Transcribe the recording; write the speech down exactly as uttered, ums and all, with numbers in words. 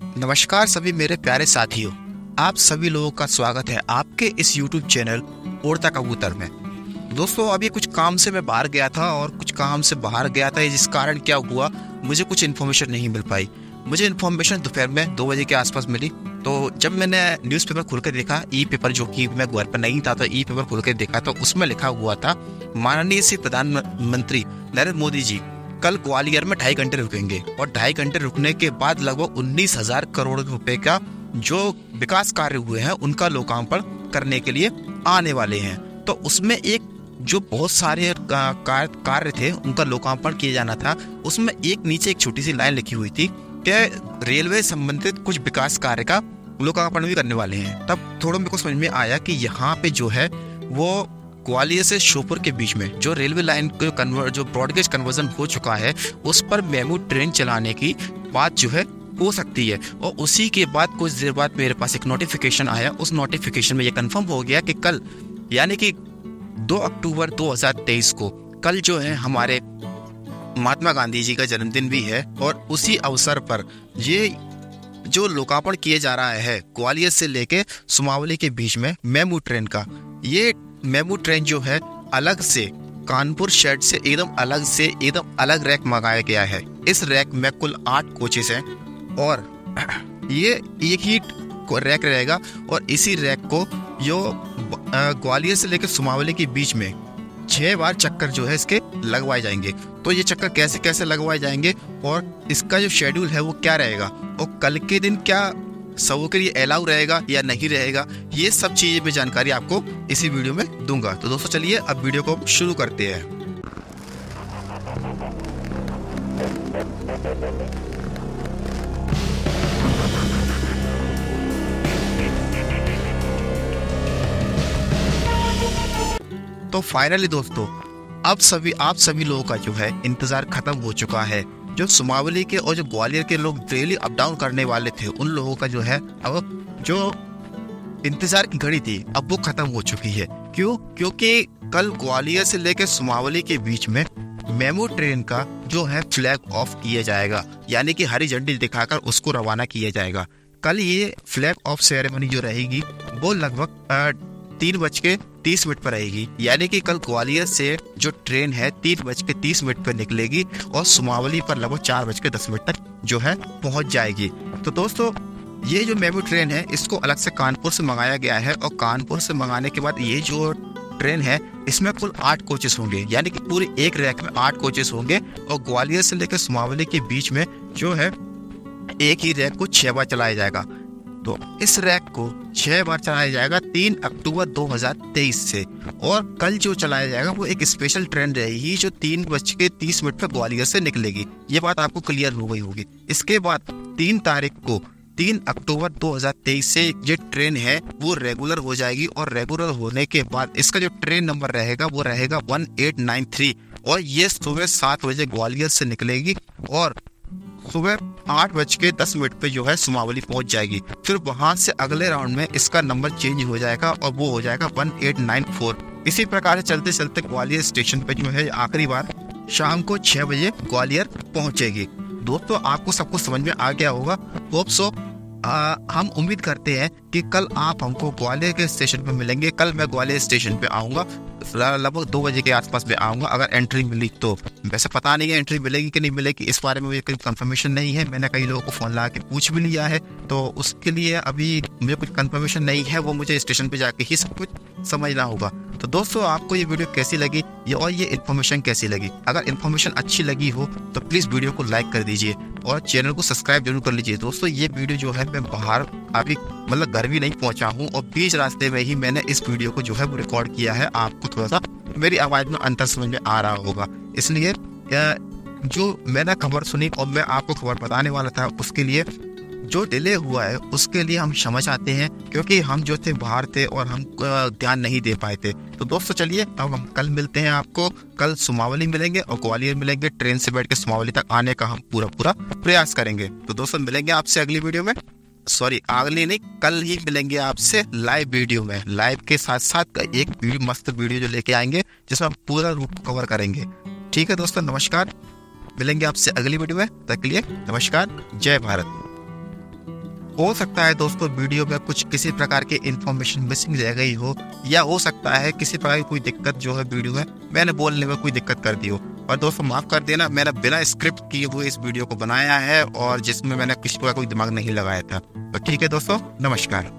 नमस्कार सभी मेरे प्यारे साथियों, आप सभी लोगों का स्वागत है आपके इस यूट्यूब चैनल उड़ता कबूतर में। दोस्तों, अभी कुछ काम से मैं बाहर गया था और कुछ काम से बाहर गया था जिस कारण क्या हुआ, मुझे कुछ इन्फॉर्मेशन नहीं मिल पाई। मुझे इन्फॉर्मेशन दोपहर में दो बजे के आसपास मिली। तो जब मैंने न्यूज़पेपर खोल कर देखा, ई पेपर जो कि मैं घर पर नहीं था तो ई पेपर खोल कर देखा तो उसमें लिखा हुआ था माननीय श्री प्रधानमंत्री नरेंद्र मोदी जी कल ग्वालियर में ढाई घंटे रुकेंगे और ढाई घंटे रुकने के बाद लगभग उन्नीस हजार करोड़ रुपए का जो विकास कार्य हुए हैं उनका लोकार्पण करने के लिए आने वाले हैं। तो उसमें एक जो बहुत सारे कार्य थे उनका लोकार्पण किया जाना था, उसमें एक नीचे एक छोटी सी लाइन लिखी हुई थी कि रेलवे संबंधित कुछ विकास कार्य का लोकार्पण भी करने वाले हैं। तब थोड़ा मेरे को समझ में आया कि यहाँ पे जो है वो ग्वालियर से श्योपुर के बीच में जो रेलवे लाइन को कन्वर्ट जो ब्रॉडगेज कन्वर्जन हो चुका है उस पर मेमू ट्रेन चलाने की बात जो है हो सकती है। और उसी के बाद कुछ देर बाद मेरे पास एक नोटिफिकेशन आया। उस नोटिफिकेशन में ये कंफर्म हो गया कि कल यानी कि दो अक्टूबर दो हज़ार तेईस को कल जो है हमारे महात्मा गांधी जी का जन्मदिन भी है और उसी अवसर पर ये जो लोकार्पण किए जा रहा है ग्वालियर से लेके सुमावली के बीच में मेमू ट्रेन का। ये मेमू ट्रेन जो है अलग से कानपुर शेड से एकदम अलग से एकदम अलग रैक मंगाया गया है। इस रैक में कुल आठ कोचेस हैं और ये एक ही रैक रहेगा और इसी रैक को जो ग्वालियर से लेकर सुमावली के बीच में छह बार चक्कर जो है इसके लगवाए जाएंगे। तो ये चक्कर कैसे कैसे लगवाए जाएंगे और इसका जो शेड्यूल है वो क्या रहेगा और कल के दिन क्या सबों के लिए अलाउ रहेगा या नहीं रहेगा, ये सब चीजें मैं जानकारी आपको इसी वीडियो में दूंगा। तो दोस्तों चलिए अब वीडियो को शुरू करते हैं। तो फाइनली दोस्तों अब सभी आप सभी लोगों का जो है इंतजार खत्म हो चुका है। जो सुमावली के और जो ग्वालियर के लोग डेली अप डाउन करने वाले थे उन लोगों का जो है अब जो इंतजार की घड़ी थी अब वो खत्म हो चुकी है। क्यों? क्योंकि कल ग्वालियर से लेकर सुमावली के बीच में मेमू ट्रेन का जो है फ्लैग ऑफ किया जाएगा, यानी कि हरी झंडी दिखाकर उसको रवाना किया जाएगा। कल ये फ्लैग ऑफ सेरेमनी जो रहेगी वो लगभग तीन बज के तीस मिनट पर रहेगी, यानी कि कल ग्वालियर से जो ट्रेन है तीन बज के तीस मिनट पर निकलेगी और सुमावली पर लगभग चार बज के दस मिनट तक जो है पहुंच जाएगी। तो दोस्तों ये जो मेमू ट्रेन है इसको अलग से कानपुर से मंगाया गया है और कानपुर से मंगाने के बाद ये जो ट्रेन है इसमें कुल आठ कोचेस होंगे, यानी कि पूरी एक रैक में आठ कोचेस होंगे और ग्वालियर से लेकर सुमावली के बीच में जो है एक ही रैक को छह बार चलाया जाएगा। तो इस रैक को छह बार चलाया जाएगा तीन अक्टूबर दो हज़ार तेईस से। और कल जो चलाया जाएगा वो एक स्पेशल ट्रेन रहेगी जो तीन बज के तीस मिनट पर ग्वालियर से निकलेगी। ये बात आपको क्लियर हो गई होगी। इसके बाद तीन तारीख को तीन अक्टूबर दो हज़ार तेईस से ये ट्रेन है वो रेगुलर हो जाएगी और रेगुलर होने के बाद इसका जो ट्रेन नंबर रहेगा वो रहेगा वन एट नाइन थ्री और ये सुबह सात बजे ग्वालियर से निकलेगी और सुबह आठ बज के दस मिनट पे जो है सुमावली पहुंच जाएगी। फिर वहां से अगले राउंड में इसका नंबर चेंज हो जाएगा और वो हो जाएगा वन एट नाइन फोर। इसी प्रकार से चलते चलते ग्वालियर स्टेशन पे जो है आखिरी बार शाम को छह बजे ग्वालियर पहुंचेगी। दोस्तों आपको सब कुछ समझ में आ गया होगा। होप सो आ, हम उम्मीद करते हैं कि कल आप हमको ग्वालियर के स्टेशन पे मिलेंगे। कल मैं ग्वालियर स्टेशन पे आऊंगा, लगभग दो बजे के आसपास में आऊंगा। अगर एंट्री मिली तो, वैसे पता नहीं है एंट्री मिलेगी कि नहीं मिलेगी, इस बारे में मुझे कोई कंफर्मेशन नहीं है। मैंने कई लोगों को फोन लगा के पूछ भी लिया है, तो उसके लिए अभी मुझे कुछ कंफर्मेशन नहीं है, वो मुझे स्टेशन पे जाके ही सब कुछ समझना होगा। तो दोस्तों आपको ये वीडियो कैसी लगी ये और ये इन्फॉर्मेशन कैसी लगी? अगर इन्फॉर्मेशन अच्छी लगी हो तो प्लीज़ वीडियो को लाइक कर दीजिए और चैनल को सब्सक्राइब जरूर कर लीजिए। दोस्तों ये वीडियो जो है मैं बाहर अभी मतलब घर भी नहीं पहुंचा हूं और बीच रास्ते में ही मैंने इस वीडियो को जो है वो रिकॉर्ड किया है। आपको थोड़ा सा मेरी आवाज़ में अंतर समझ में आ रहा होगा, इसलिए जो मैंने खबर सुनी और मैं आपको खबर बताने वाला था उसके लिए जो डिले हुआ है उसके लिए हम क्षमा चाहते हैं, क्योंकि हम जो थे बाहर थे और हम ध्यान नहीं दे पाए थे। तो दोस्तों चलिए अब हम कल मिलते हैं आपको। कल सुमावली मिलेंगे और ग्वालियर मिलेंगे। ट्रेन से बैठ के सुमावली तक आने का हम पूरा पूरा प्रयास करेंगे। तो दोस्तों मिलेंगे आपसे अगली वीडियो में, सॉरी अगली नहीं कल ही मिलेंगे आपसे लाइव वीडियो में। लाइव के साथ साथ एक वीडियो मस्त वीडियो जो लेके आएंगे जिसमें हम पूरा रूट कवर करेंगे। ठीक है दोस्तों, नमस्कार। मिलेंगे आपसे अगली वीडियो में, तब तक के लिए नमस्कार, जय भारत। हो सकता है दोस्तों वीडियो में कुछ किसी प्रकार की इंफॉर्मेशन मिसिंग रह गई हो, या हो सकता है किसी प्रकार की कोई दिक्कत जो है वीडियो में मैंने बोलने में कोई दिक्कत कर दी हो। और दोस्तों माफ कर देना, मैंने बिना स्क्रिप्ट किए हुए इस वीडियो को बनाया है और जिसमें मैंने किसी प्रकार कोई दिमाग नहीं लगाया था। तो ठीक है दोस्तों, नमस्कार।